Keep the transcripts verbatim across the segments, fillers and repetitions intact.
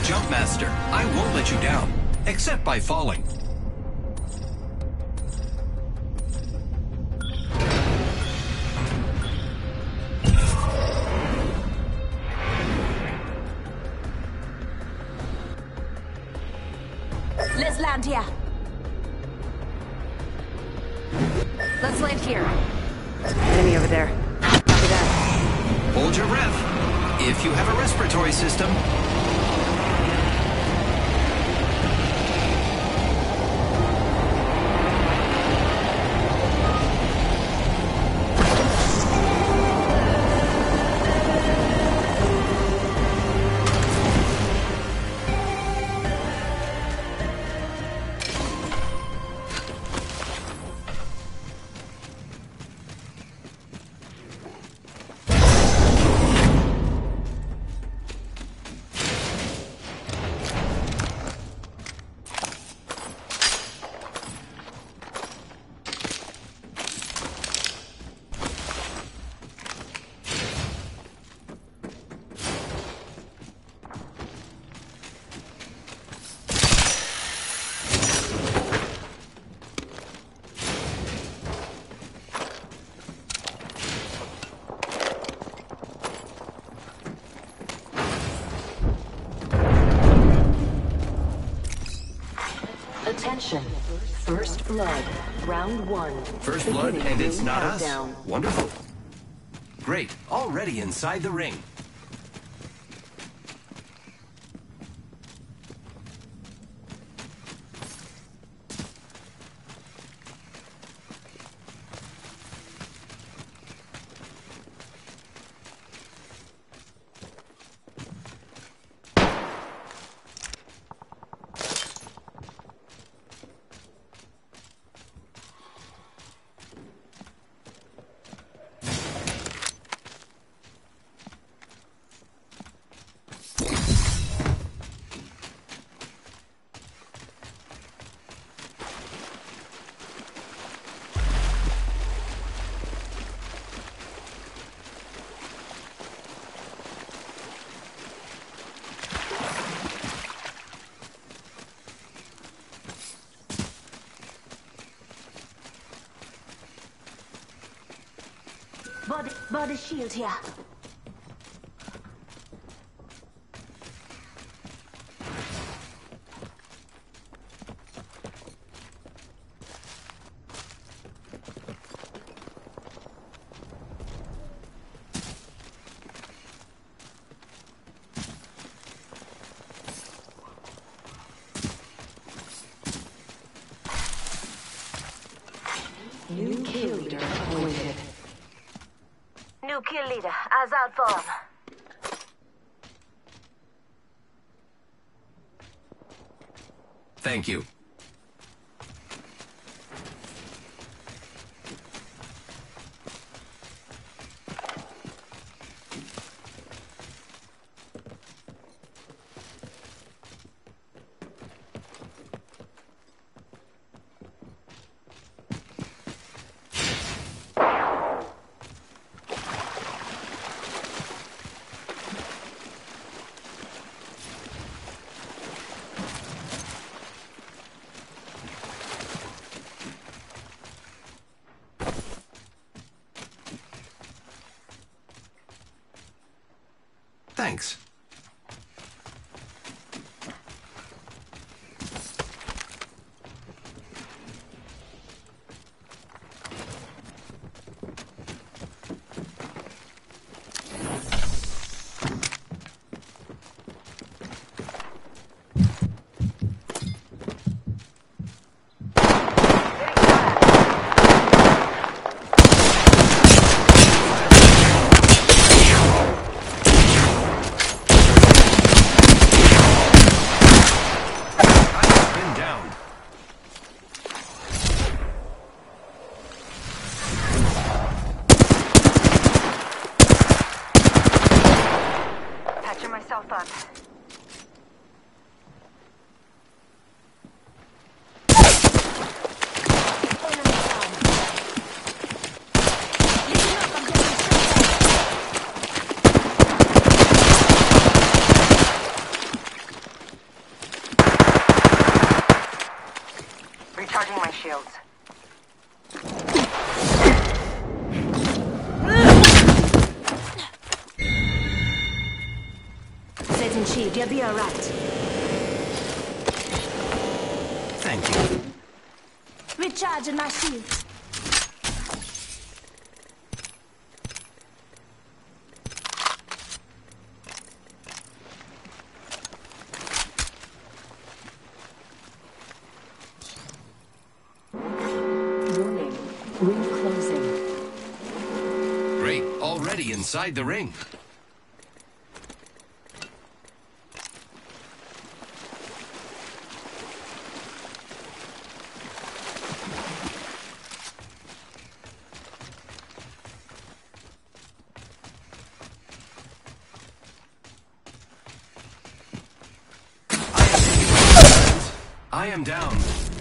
jump master. I won't let you down, except by falling. Let's land here. Let's land here. Enemy over there. Copy that. Hold your breath. If you have a respiratory system. Attention. First blood. Round one. First blood, and it's not us. Wonderful. Great. Already inside the ring. Body, body shield here. New kill leader appointed. New kill leader, as out form. Thank you. Thanks. myself up. shields. Setting shield, you'll be alright. Thank you. Recharging my shield. Warning. Ring closing. Great. Already inside the ring. I am down.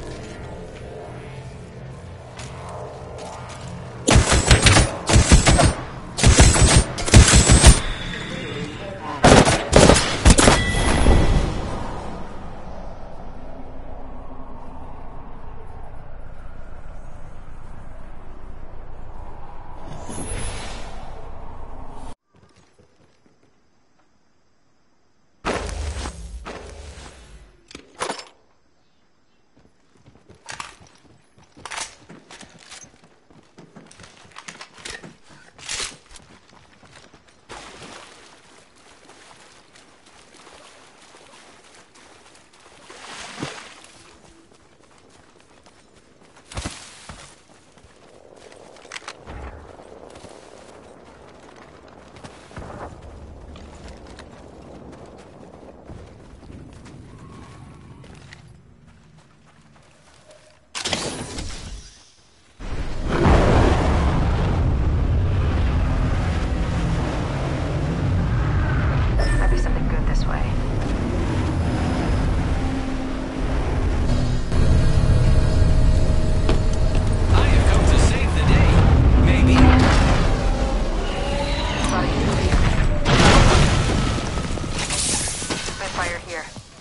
Might be something good this way. I have come to save the day. Maybe. Body here. Fire here.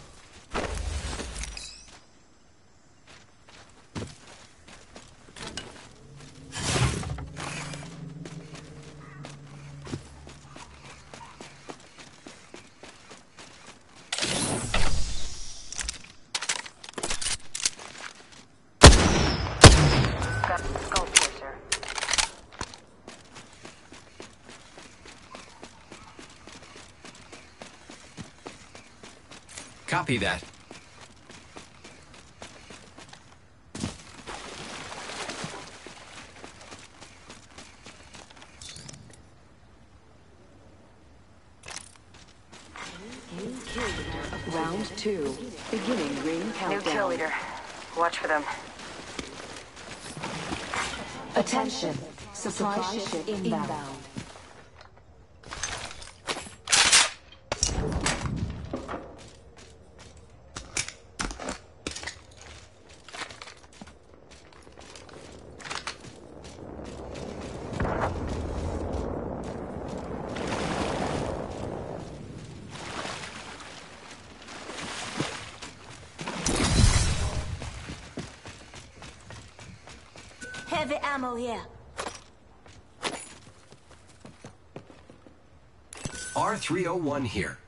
Got skull piercer. Copy that. Round two. Beginning ring New countdown. kill leader. Watch for them. Attention. Supply ship inbound. Heavy ammo here. R three oh one here.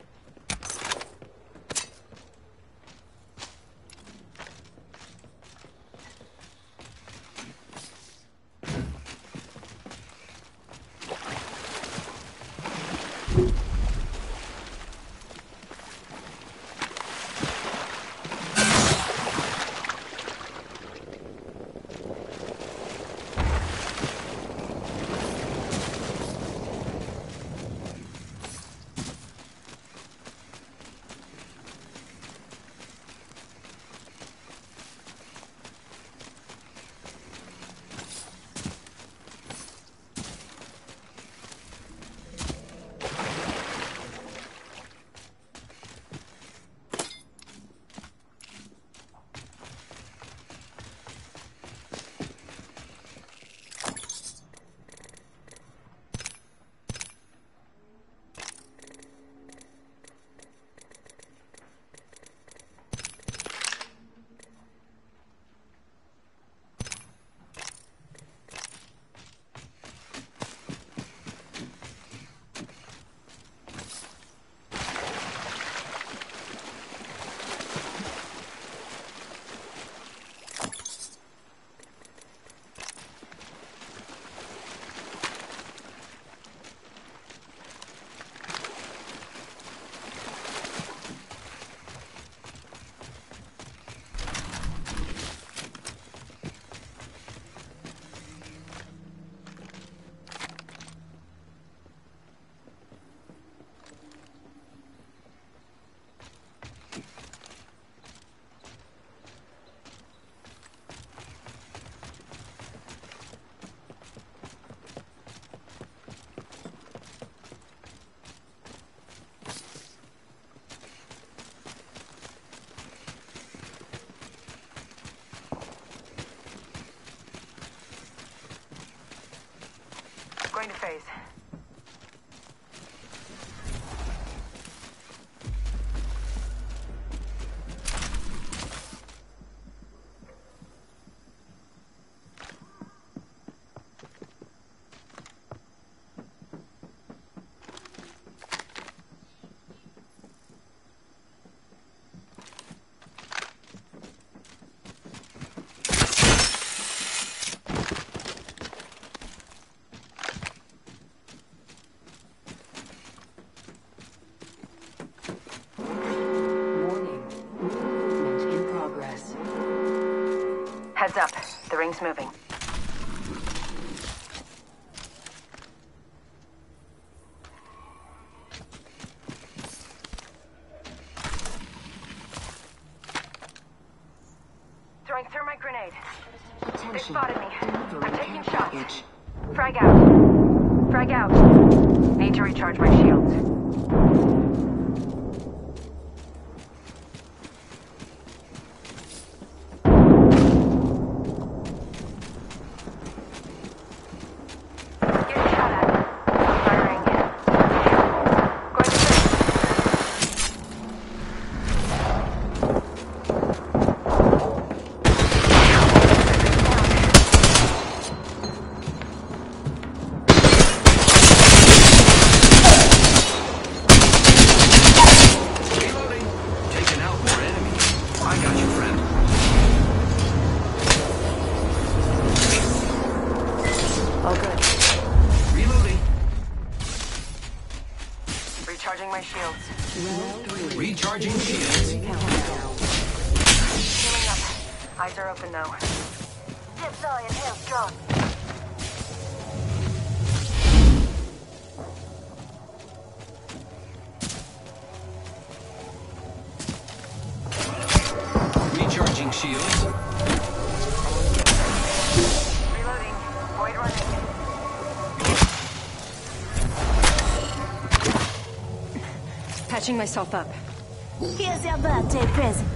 phase. Heads up. The ring's moving. Throwing thermite grenade. Attention. They spotted me. Delivering I'm taking care shots. package. Frag out. Frag out. Need to recharge my shields. Recharging my shields. Recharging shields. Healing up. Eyes are open now. Dip eye and health drawn. Recharging shields. Reloading. Void running. Patching myself up. Here's your birthday present.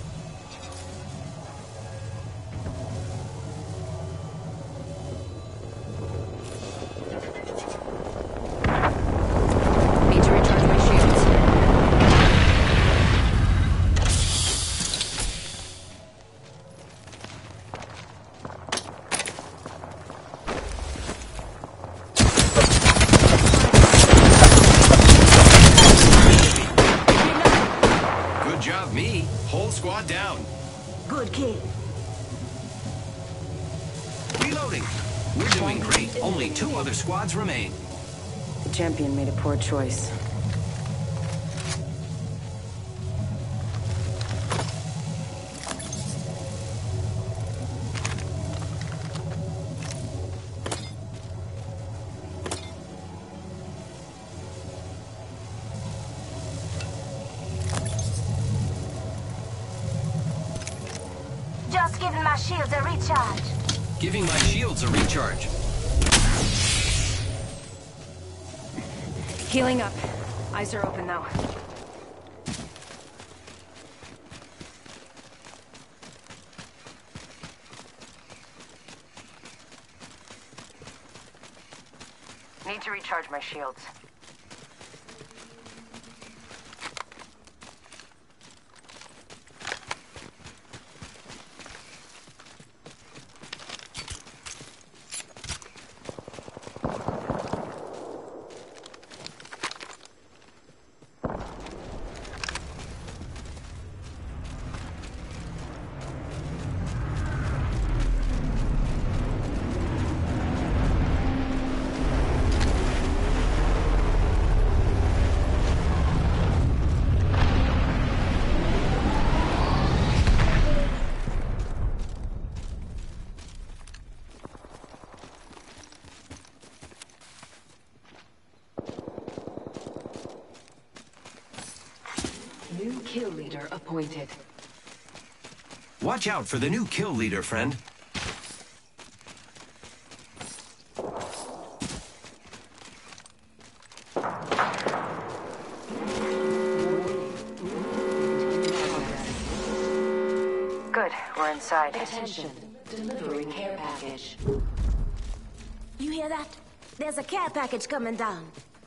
Need to recharge my shields. Good job, me. Whole squad down. Good kill. Reloading. We're doing great. Only two other squads remain. The champion made a poor choice. Just giving my shields a recharge. Giving my shields a recharge. Healing up. Eyes are open now. Need to recharge my shields. New kill leader appointed. Watch out for the new kill leader, friend. Good, we're inside. Attention. Delivering care package. You hear that? There's a care package coming down.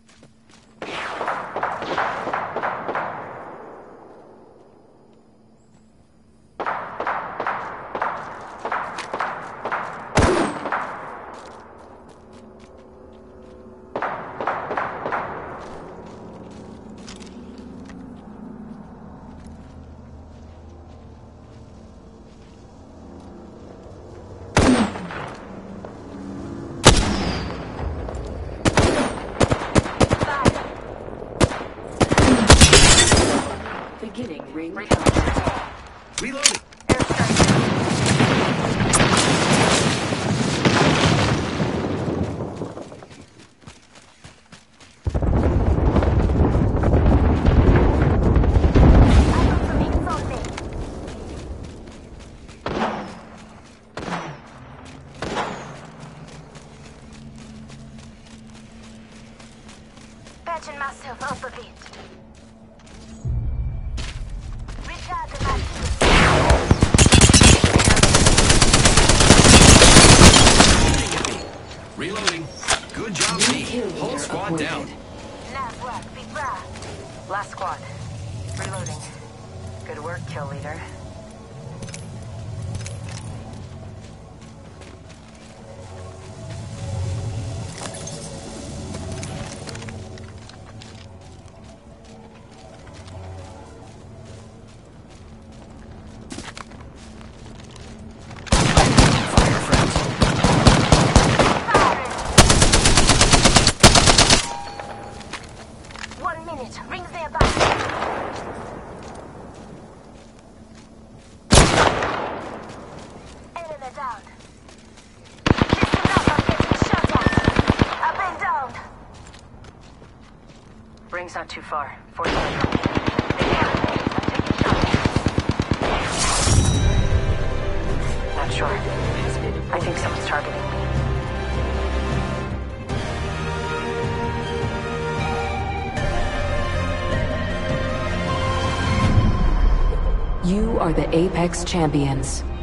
Beginning ring Reloading. countdown. Reloading. Patching myself up a bit. Recharging my Reloading. Good job, New me. kill Whole leader squad appointed. down. Nice work, big bra. Last squad. Reloading. Good work, kill leader. Fire, friends. One minute, rings nearby. Enemy down. Listen up, I'm getting shot at. I've been downed. Ring's not too far. forty-five. Not sure. I think someone's targeting me. You are the Apex Champions.